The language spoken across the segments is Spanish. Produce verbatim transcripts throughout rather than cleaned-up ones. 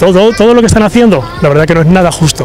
todo, todo lo que están haciendo, la verdad que no es nada justo.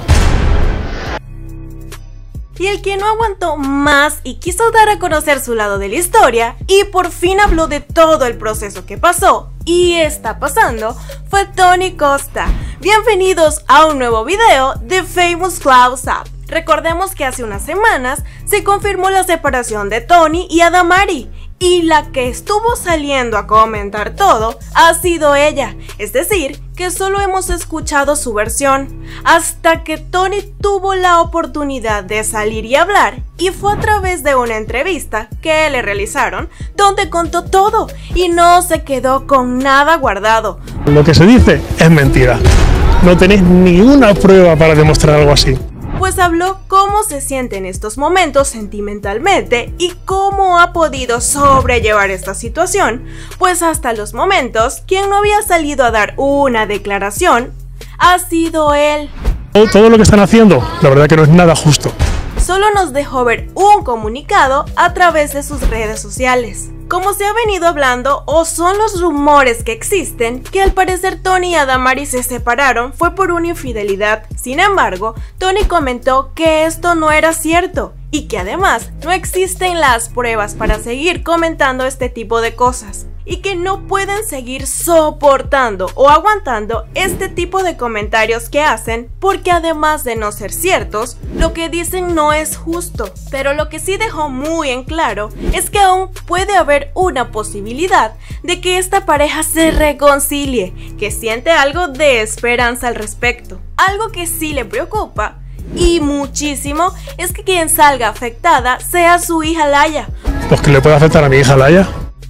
Y el que no aguantó más y quiso dar a conocer su lado de la historia y por fin habló de todo el proceso que pasó y está pasando fue Tony Costa. Bienvenidos a un nuevo video de Famous Close Up. Recordemos que hace unas semanas se confirmó la separación de Tony y Adamari, y la que estuvo saliendo a comentar todo ha sido ella, es decir, que solo hemos escuchado su versión, hasta que Tony tuvo la oportunidad de salir y hablar, y fue a través de una entrevista que le realizaron, donde contó todo, y no se quedó con nada guardado. Lo que se dice es mentira, no tenéis ni una prueba para demostrar algo así. Pues habló cómo se siente en estos momentos sentimentalmente y cómo ha podido sobrellevar esta situación, pues hasta los momentos quien no había salido a dar una declaración ha sido él. Todo, todo lo que están haciendo, la verdad que no es nada justo. Solo nos dejó ver un comunicado a través de sus redes sociales. Como se ha venido hablando, o son los rumores que existen, que al parecer Tony y Adamari se separaron fue por una infidelidad. Sin embargo, Tony comentó que esto no era cierto y que además no existen las pruebas para seguir comentando este tipo de cosas, y que no pueden seguir soportando o aguantando este tipo de comentarios que hacen, porque además de no ser ciertos, lo que dicen no es justo. Pero lo que sí dejó muy en claro es que aún puede haber una posibilidad de que esta pareja se reconcilie, que siente algo de esperanza al respecto. Algo que sí le preocupa y muchísimo es que quien salga afectada sea su hija Laya. Pues que le puede afectar a mi hija Laya.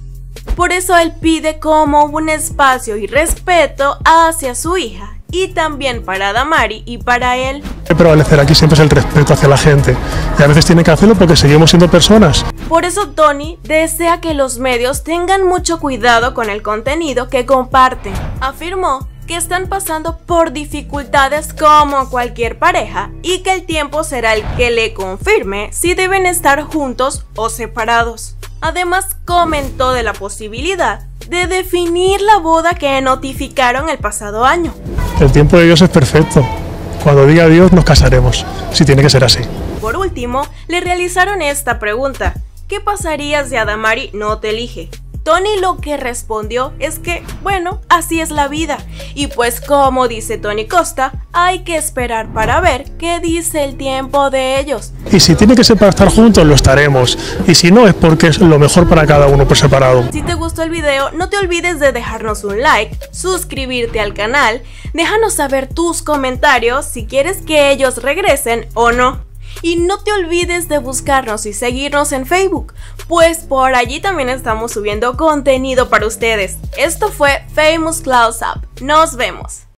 Por eso él pide como un espacio y respeto hacia su hija, y también para Adamari y para él. Hay que prevalecer aquí siempre es el respeto hacia la gente, y a veces tiene que hacerlo porque seguimos siendo personas. Por eso Tony desea que los medios tengan mucho cuidado con el contenido que comparten. Afirmó que están pasando por dificultades como cualquier pareja y que el tiempo será el que le confirme si deben estar juntos o separados. Además, comentó de la posibilidad de definir la boda que notificaron el pasado año. El tiempo de Dios es perfecto. Cuando diga Dios nos casaremos, si tiene que ser así. Por último, le realizaron esta pregunta: ¿qué pasaría si Adamari no te elige? Tony lo que respondió es que, bueno, así es la vida, y pues como dice Tony Costa, hay que esperar para ver qué dice el tiempo de ellos. Y si tiene que ser para estar juntos, lo estaremos, y si no es porque es lo mejor para cada uno por separado. Si te gustó el video, no te olvides de dejarnos un like, suscribirte al canal, déjanos saber tus comentarios si quieres que ellos regresen o no. Y no te olvides de buscarnos y seguirnos en Facebook, pues por allí también estamos subiendo contenido para ustedes. Esto fue Famous Close Up. Nos vemos.